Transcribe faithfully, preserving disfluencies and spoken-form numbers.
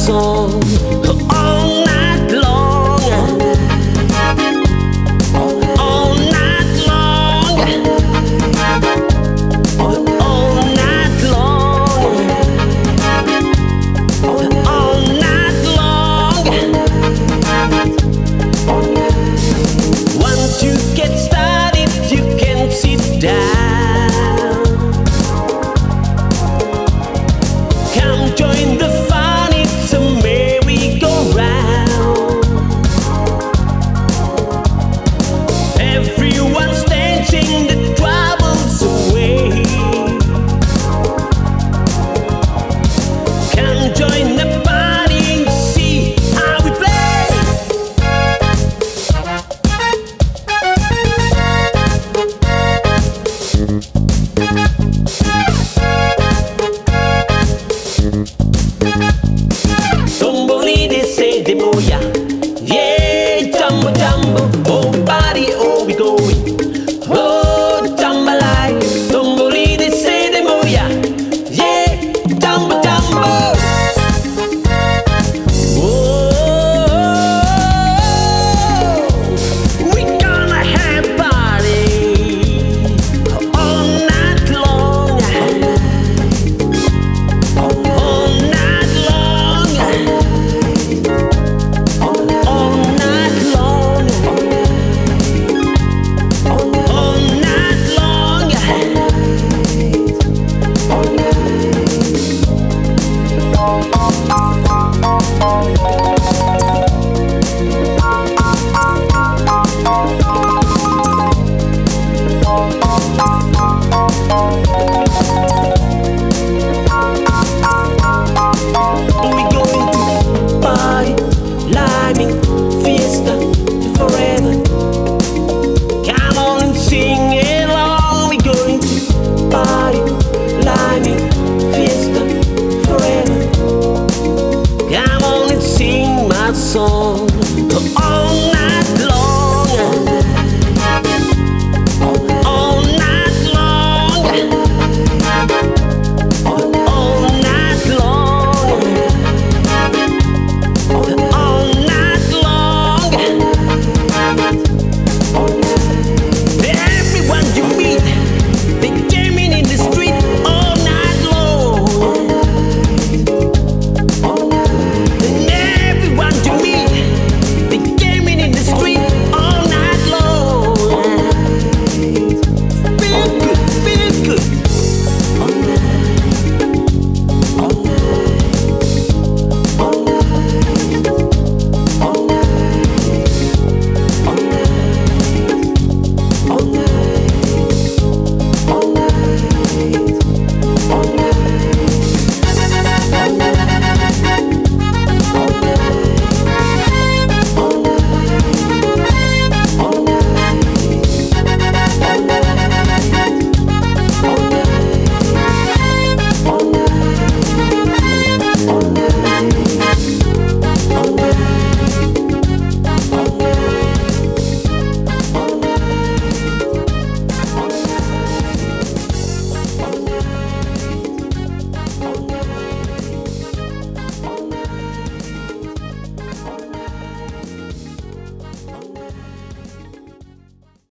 song all night long, all night long, all night long, all night long. Once you get started, you can sit down. Come join the fun, it's a merry-go-round. Everyone's dancing the troubles away. Come join the party and see how we play. Tombolini say the moya, yeah, jumbo jumbo, oh body, oh we going, oh jambalaya. Tombolini say the moya, yeah, jumbo jumbo. Oh, we gonna have party all night long, all night long, all night long, all night long. We going to party, liming, fiesta forever. Come on and sing along. We going to party, liming, fiesta forever. Come on and sing my song.